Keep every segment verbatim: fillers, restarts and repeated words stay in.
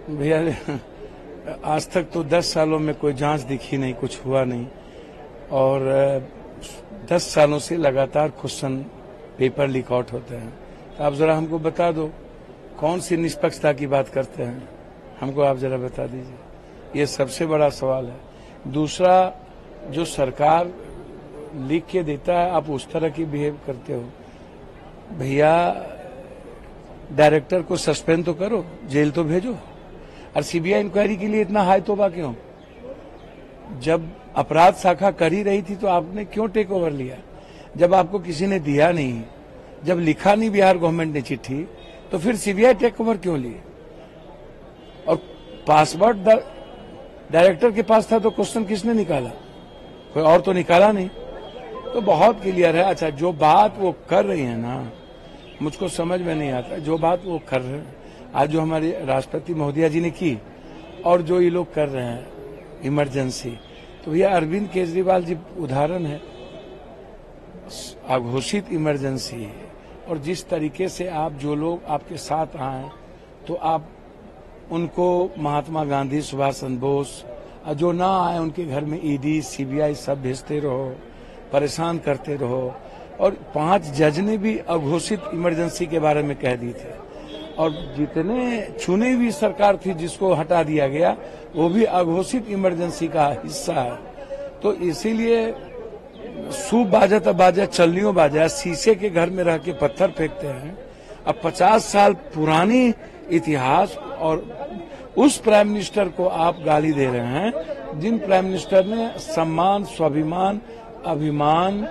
भैया आज तक तो दस सालों में कोई जांच दिखी नहीं, कुछ हुआ नहीं, और दस सालों से लगातार क्वेश्चन पेपर लीक आउट होते हैं। तो आप जरा हमको बता दो कौन सी निष्पक्षता की बात करते हैं, हमको आप जरा बता दीजिए। ये सबसे बड़ा सवाल है। दूसरा, जो सरकार लिख के देता है आप उस तरह की बिहेव करते हो। भैया डायरेक्टर को सस्पेंड तो करो, जेल तो भेजो। और सीबीआई इंक्वायरी के लिए इतना हाई तोबा क्यों? जब अपराध शाखा कर ही रही थी तो आपने क्यों टेक ओवर लिया? जब आपको किसी ने दिया नहीं, जब लिखा नहीं बिहार गवर्नमेंट ने चिट्ठी, तो फिर सीबीआई टेक ओवर क्यों लिए? और पासवर्ड डायरेक्टर के पास था तो क्वेश्चन किसने निकाला? कोई और तो निकाला नहीं। तो बहुत क्लियर है। अच्छा, जो बात वो कर रही है ना, मुझको समझ में नहीं आता। जो बात वो कर रहे हैं, आज जो हमारे राष्ट्रपति महोदया जी ने की और जो ये लोग कर रहे हैं इमरजेंसी, तो ये अरविंद केजरीवाल जी उदाहरण है। अघोषित इमरजेंसी है, और जिस तरीके से आप जो लोग आपके साथ आए तो आप उनको महात्मा गांधी, सुभाष चंद्र बोस, जो ना आए उनके घर में ईडी, सीबीआई सब भेजते रहो, परेशान करते रहो। और पांच जज ने भी अघोषित इमरजेंसी के बारे में कह दी थे, और जितने चुनी हुई सरकार थी जिसको हटा दिया गया वो भी अघोषित इमरजेंसी का हिस्सा है। तो इसीलिए सूप बाजा तब बाजा, चलनियों बाजा, शीशे के घर में रह के पत्थर फेंकते हैं। अब पचास साल पुरानी इतिहास और उस प्राइम मिनिस्टर को आप गाली दे रहे हैं जिन प्राइम मिनिस्टर ने सम्मान, स्वाभिमान, अभिमान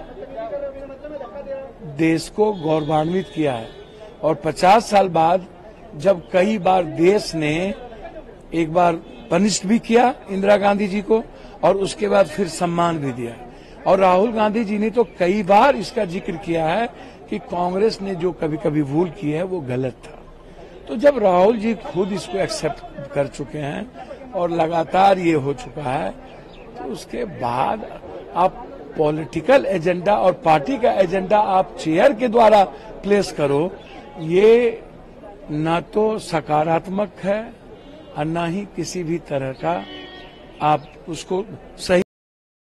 देश को गौरवान्वित किया है। और पचास साल बाद जब कई बार देश ने एक बार पनिश्ड भी किया इंदिरा गांधी जी को, और उसके बाद फिर सम्मान भी दिया। और राहुल गांधी जी ने तो कई बार इसका जिक्र किया है कि कांग्रेस ने जो कभी कभी भूल की है वो गलत था। तो जब राहुल जी खुद इसको एक्सेप्ट कर चुके हैं और लगातार ये हो चुका है, तो उसके बाद आप पॉलिटिकल एजेंडा और पार्टी का एजेंडा आप चेयर के द्वारा प्लेस करो, ये ना तो सकारात्मक है और ना ही किसी भी तरह का आप उसको सही